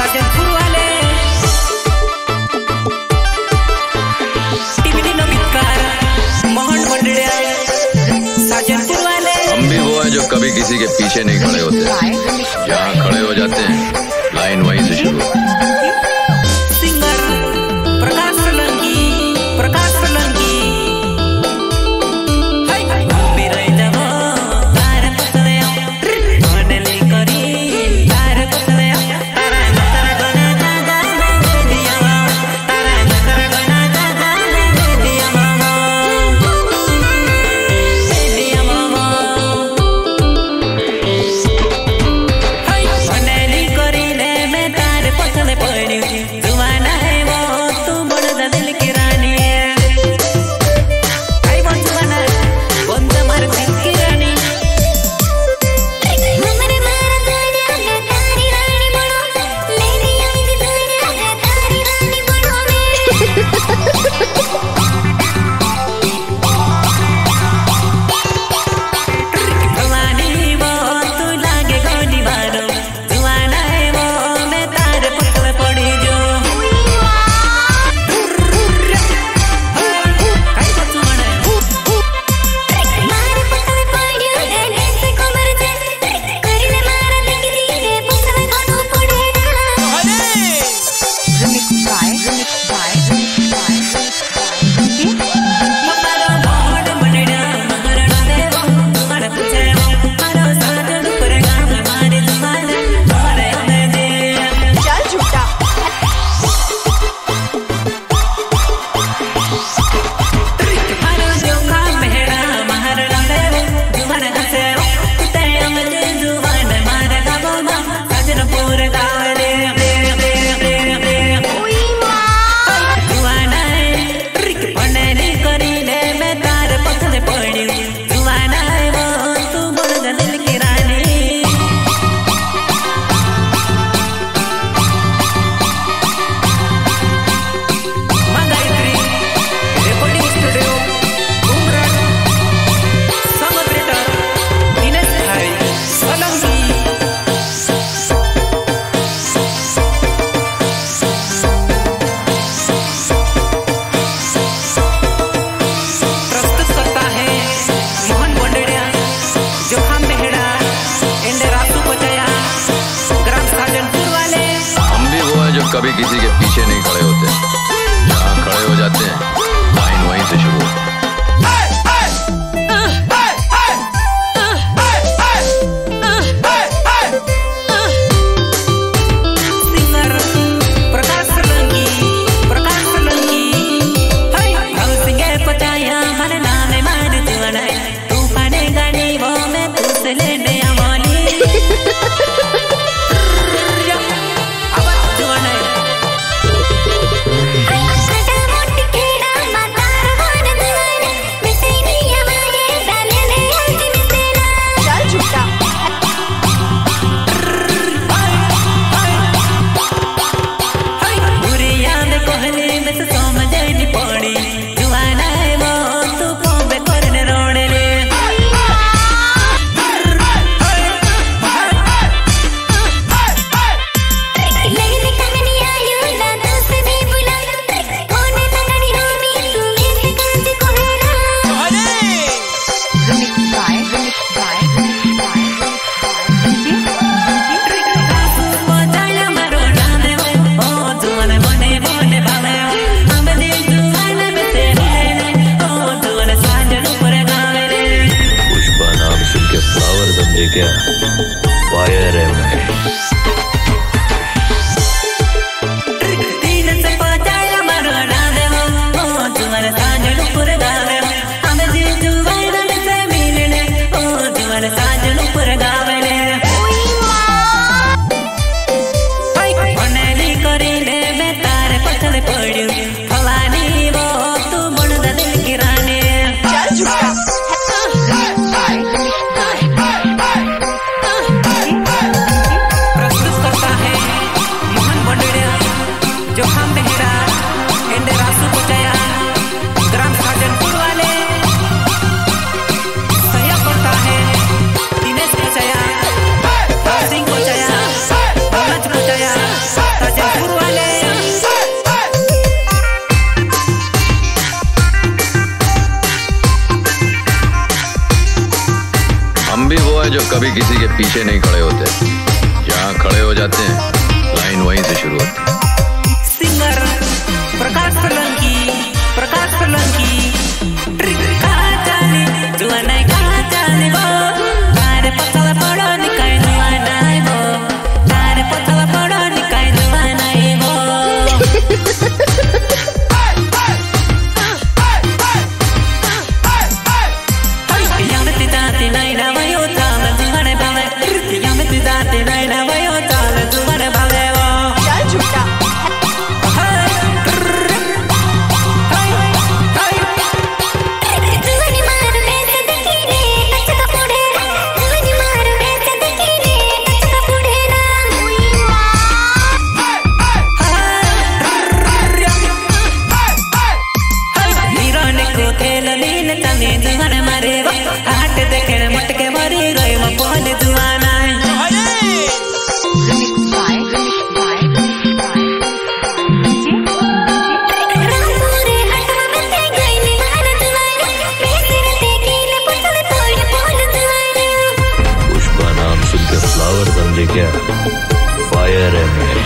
साजनपुर वाले टिमनी नो गीतकार मोहन बंडड़िया साजनपुर वाले। हम भी वो है जो कभी किसी के पीछे नहीं खड़े होते, जहाँ खड़े हो जाते हैं लाइन वहीं से शुरू होती है। कभी किसी के पीछे नहीं खड़े होते, जहाँ खड़े हो जाते हैं लाइन वहीं से शुरू होती है। क्या फायर है मैं प्रस्तुत कभी किसी के पीछे नहीं खड़े होते, जहाँ खड़े हो जाते हैं लाइन वहीं से शुरू होती है। सिंगर प्रकाश सोलंकी, प्रकाश सोलंकी ट्रिक कहाँ जाने जुआना कहाँ जाने वो तारे पतला पड़ो निकाय जुआना वो तारे पतला पड़ो निकाय जुआना वो yang tidak naik nama yo tahu Tuhan bale yang tidak naik nama yo tahu Tuhan bale wo चल झूठा क्या फायर है मेरे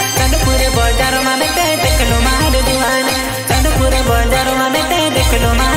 Lo más